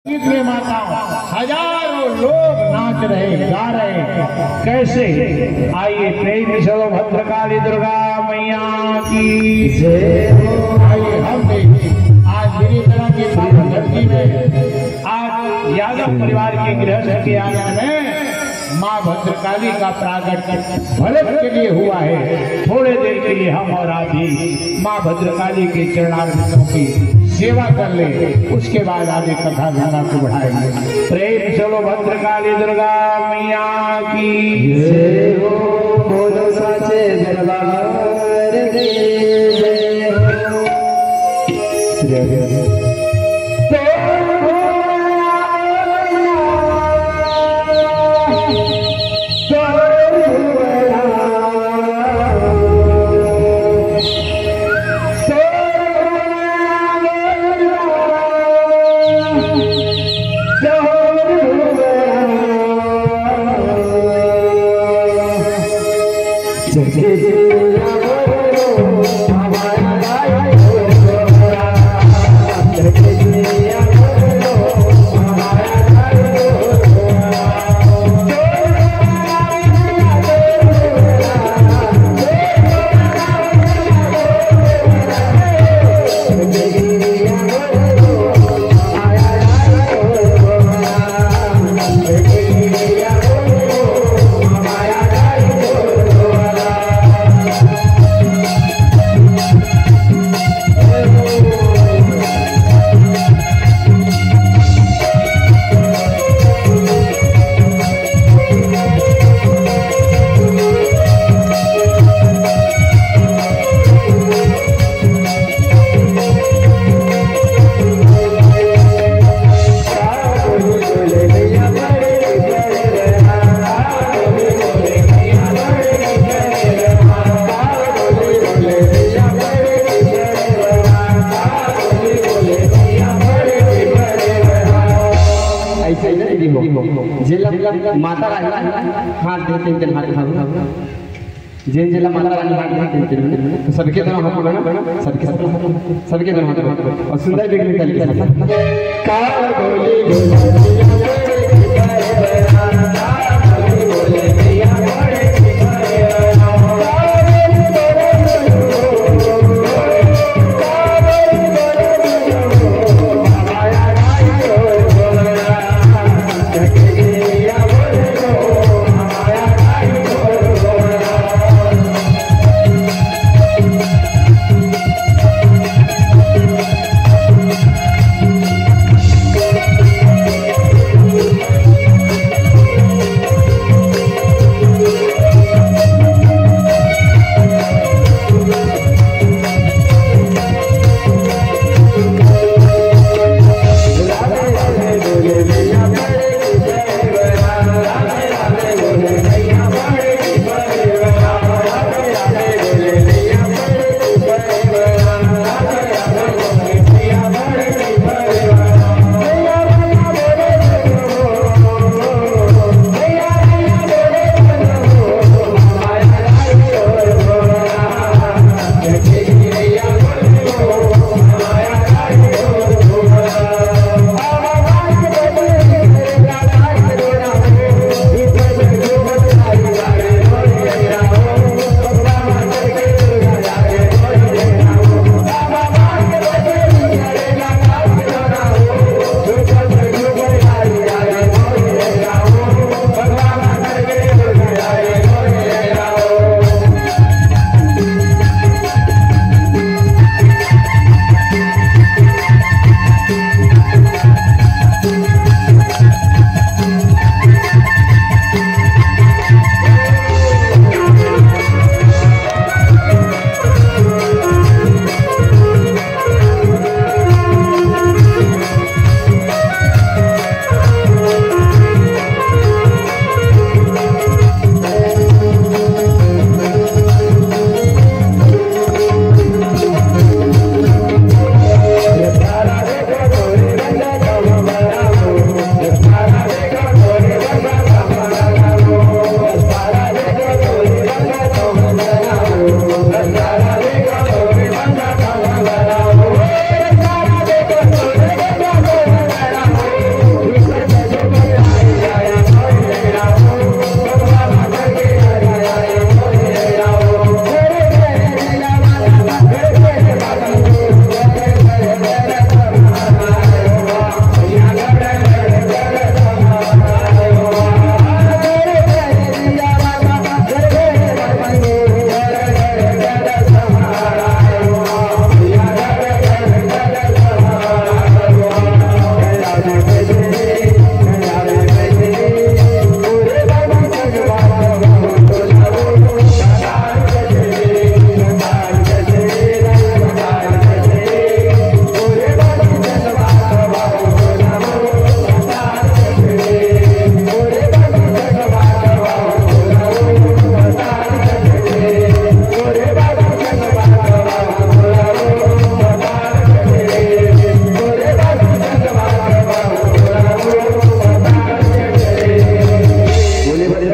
गीत में माताओं हजारों लोग नाच रहे गा रहे, कैसे? आइए प्रेम चलो भद्रकाली दुर्गा मैया की जय। आइए हम भी आज मेरी तरह की धरती में आज यादव परिवार के गृहस्थ के आंगन में माँ भद्रकाली का प्रागट्य भरत के लिए हुआ है। थोड़े देर के लिए हम और आप भी माँ भद्रकाली के चरणारविंदों की सेवा कर ले, उसके बाद आगे कथा धारा को बढ़ाएंगे। प्रेम चलो भद्रकाली दुर्गा मैया की जय हो, बोलो साचे दरबार की जय हो। माता रानी हाथ देते हैं, हाथ खाओ जिन जिला माता रानी हाथ देते हैं तो सबके दोनों हाथ बढ़ाना, सबके दोनों हाथ और सुंदर बिगड़ी तरीके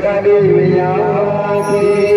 काली मैया की